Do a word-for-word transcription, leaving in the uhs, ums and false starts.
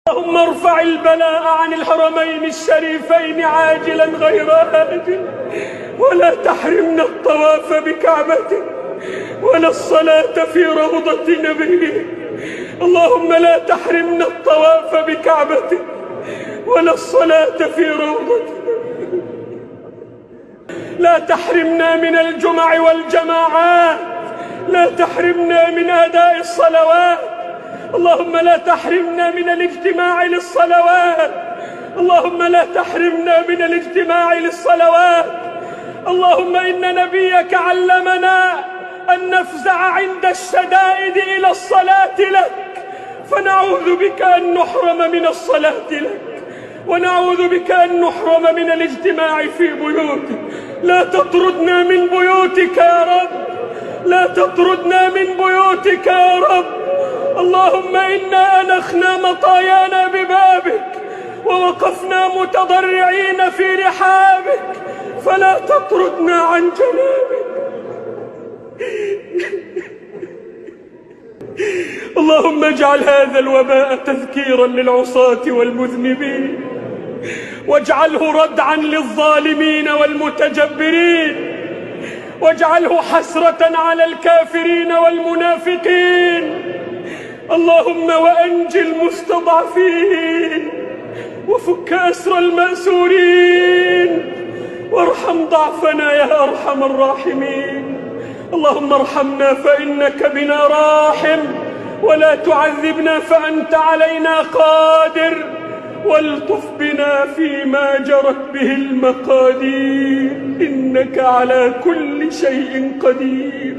اللهم ارفع البلاء عن الحرمين الشريفين عاجلا غير آجل، ولا تحرمنا الطواف بكعبتك ولا الصلاة في روضة نبيك. اللهم لا تحرمنا الطواف بكعبتك ولا الصلاة في روضة نبيك. لا تحرمنا من الجمع والجماعات، لا تحرمنا من أداء الصلوات. اللهم لا تحرمنا من الاجتماع للصلوات، اللهم لا تحرمنا من الاجتماع للصلوات. اللهم إن نبيك علمنا أن نفزع عند الشدائد إلى الصلاة لك، فنعوذ بك أن نحرم من الصلاة لك، ونعوذ بك أن نحرم من الاجتماع في بيوتك. لا تطردنا من بيوتك يا رب، لا تطردنا من بيوتك يا رب. اللهم إنا أنخنا مطايانا ببابك ووقفنا متضرعين في رحابك، فلا تطردنا عن جنابك. اللهم اجعل هذا الوباء تذكيرا للعصاة والمذنبين، واجعله ردعا للظالمين والمتجبرين، واجعله حسرة على الكافرين والمنافقين. اللهم وأنج المستضعفين، وفك أسر المأسورين، وارحم ضعفنا يا أرحم الراحمين. اللهم ارحمنا فإنك بنا راحم، ولا تعذبنا فأنت علينا قادر، والطف بنا فيما جرت به المقادير، إنك على كل شيء قدير.